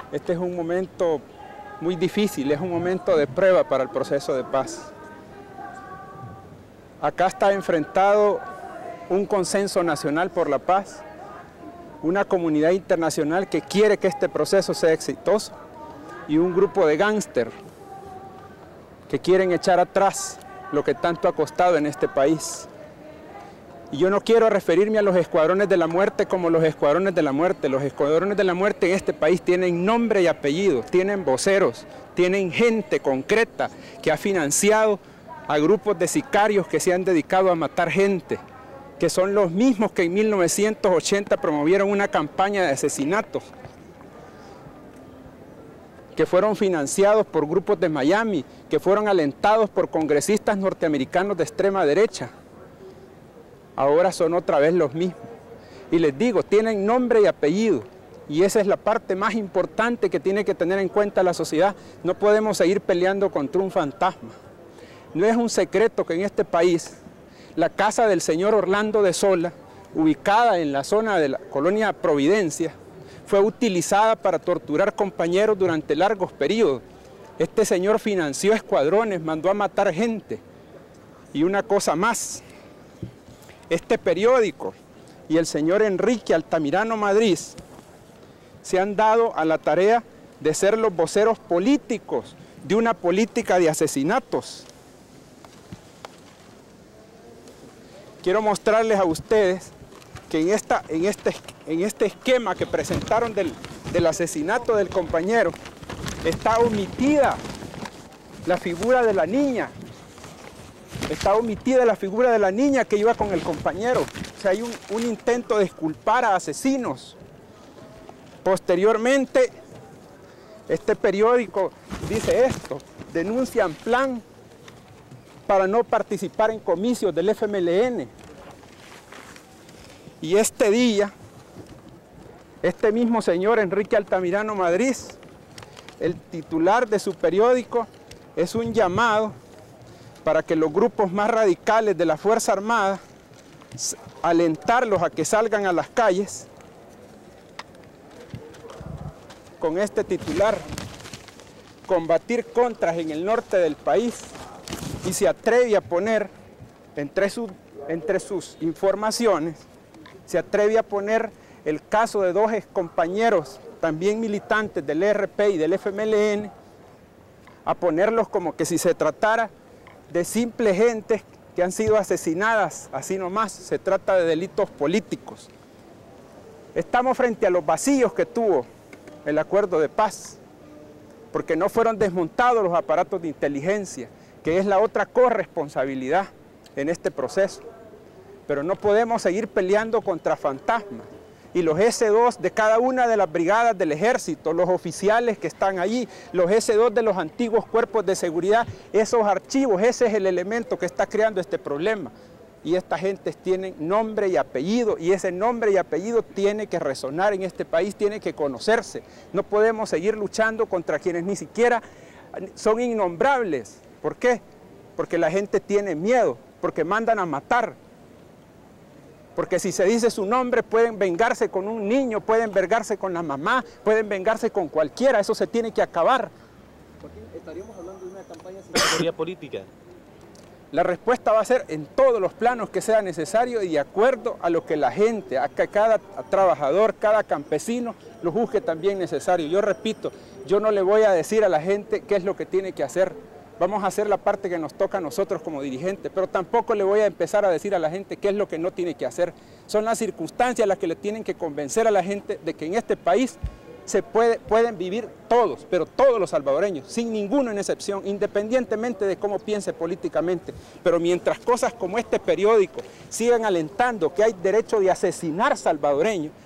Este es un momento muy difícil, es un momento de prueba para el proceso de paz. Acá está enfrentado un consenso nacional por la paz, una comunidad internacional que quiere que este proceso sea exitoso y un grupo de gángster que quieren echar atrás lo que tanto ha costado en este país. Y yo no quiero referirme a los escuadrones de la muerte como los escuadrones de la muerte. Los escuadrones de la muerte en este país tienen nombre y apellido, tienen voceros, tienen gente concreta que ha financiado a grupos de sicarios que se han dedicado a matar gente, que son los mismos que en 1980 promovieron una campaña de asesinatos, que fueron financiados por grupos de Miami, que fueron alentados por congresistas norteamericanos de extrema derecha. Ahora son otra vez los mismos. Y les digo, tienen nombre y apellido. Y esa es la parte más importante que tiene que tener en cuenta la sociedad. No podemos seguir peleando contra un fantasma. No es un secreto que en este país, la casa del señor Orlando de Sola, ubicada en la zona de la colonia Providencia, fue utilizada para torturar compañeros durante largos periodos. Este señor financió escuadrones, mandó a matar gente. Y una cosa más, este periódico y el señor Enrique Altamirano Madrid se han dado a la tarea de ser los voceros políticos de una política de asesinatos. Quiero mostrarles a ustedes que en este esquema que presentaron del asesinato del compañero está omitida la figura de la niña. Está omitida la figura de la niña que iba con el compañero. O sea, hay un intento de exculpar a asesinos. Posteriormente, este periódico dice esto: denuncian plan para no participar en comicios del FMLN. Y este día, este mismo señor Enrique Altamirano Madrid, el titular de su periódico, es un llamado para que los grupos más radicales de la Fuerza Armada, alentarlos a que salgan a las calles, con este titular: combatir contras en el norte del país, y se atreve a poner entre sus informaciones, se atreve a poner el caso de dos excompañeros, también militantes del ERP y del FMLN, a ponerlos como que si se tratara de simples gentes que han sido asesinadas, así nomás. Se trata de delitos políticos. Estamos frente a los vacíos que tuvo el acuerdo de paz, porque no fueron desmontados los aparatos de inteligencia, que es la otra corresponsabilidad en este proceso. Pero no podemos seguir peleando contra fantasmas. Y los S2 de cada una de las brigadas del ejército, los oficiales que están allí, los S2 de los antiguos cuerpos de seguridad, esos archivos, ese es el elemento que está creando este problema. Y esta gente tiene nombre y apellido, y ese nombre y apellido tiene que resonar en este país, tiene que conocerse. No podemos seguir luchando contra quienes ni siquiera son innombrables. ¿Por qué? Porque la gente tiene miedo, porque mandan a matar. Porque si se dice su nombre, pueden vengarse con un niño, pueden vengarse con la mamá, pueden vengarse con cualquiera. Eso se tiene que acabar. ¿Estaríamos hablando de una campaña sin categoría política? La respuesta va a ser en todos los planos que sea necesario y de acuerdo a lo que la gente, a que cada trabajador, cada campesino lo juzgue también necesario. Yo repito, yo no le voy a decir a la gente qué es lo que tiene que hacer. Vamos a hacer la parte que nos toca a nosotros como dirigentes, pero tampoco le voy a empezar a decir a la gente qué es lo que no tiene que hacer. Son las circunstancias las que le tienen que convencer a la gente de que en este país pueden vivir todos, pero todos los salvadoreños, sin ninguno en excepción, independientemente de cómo piense políticamente. Pero mientras cosas como este periódico sigan alentando que hay derecho de asesinar salvadoreños,